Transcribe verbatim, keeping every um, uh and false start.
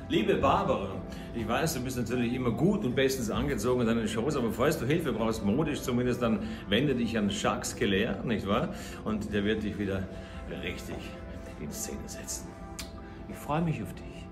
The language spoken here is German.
Liebe Barbara, ich weiß, du bist natürlich immer gut und bestens angezogen in deinen Shows, aber falls du Hilfe brauchst, modisch zumindest, dann wende dich an Jacques Keller, nicht wahr? Und der wird dich wieder richtig in Szene setzen. Ich freue mich auf dich.